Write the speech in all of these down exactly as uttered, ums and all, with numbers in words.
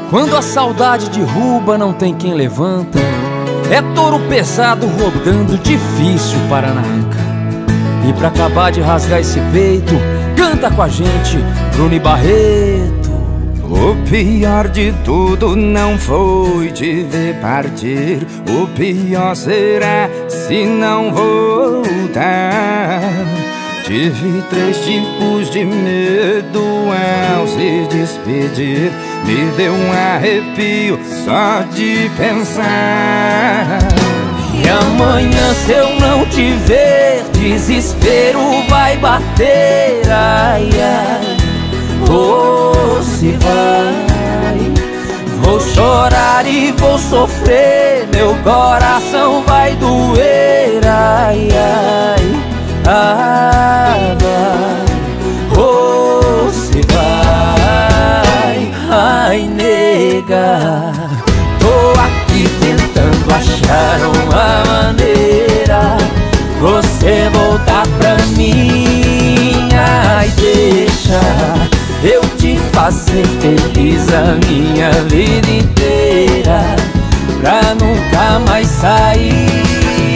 Quando a saudade derruba, não tem quem levanta. É touro pesado rodando, difícil para arrancar. E pra acabar de rasgar esse peito, canta com a gente Bruno Barreto. O pior de tudo não foi te ver partir. O pior será se não voltar. Tive três tipos de medo ao se despedir. Me deu um arrepio só de pensar. E amanhã, se eu não te ver, desespero vai bater. Ai, ai, oh, se vai. Vou chorar e vou sofrer, meu coração vai doer. Ai, ai, ai, vai, oh, se vai. Ai, nega, tô aqui tentando achar uma maneira você voltar pra mim. Ai, deixa eu te fazer feliz a minha vida inteira, pra nunca mais sair.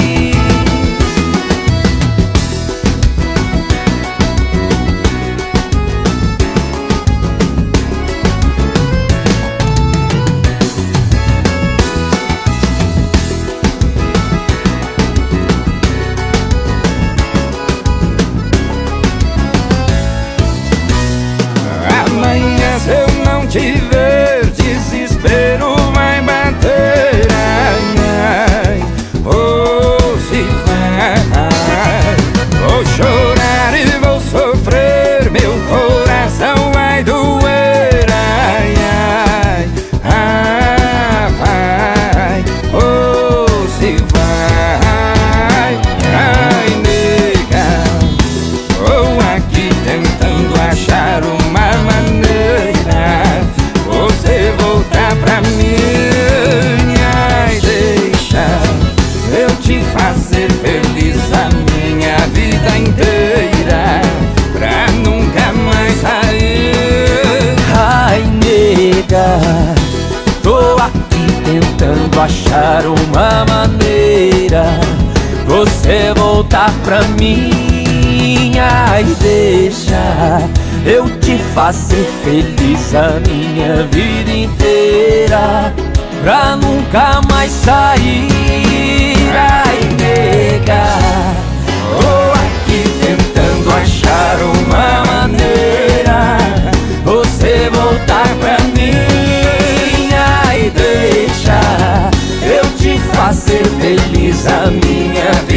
Amanhã, se eu não te ver, desespero vai bater. Ai, ai, oh, se vai. Vou chorar e vou sofrer, meu coração vai doer. Ai, ai, ah, vai, oh, se vai. Ai, nega, tô aqui tentando achar uma maneira você voltar pra mim. Ai, deixa eu te fazer feliz a minha vida inteira, pra nunca mais sair. Ai, nega, tô aqui tentando achar uma maneira você voltar pra mim. Ai, deixa eu te fazer feliz a minha vida inteira, pra nunca mais sair. Ai, nega, tô aqui tentando achar uma maneira você voltar pra mim. Ai, deixa eu te fazer feliz a minha vida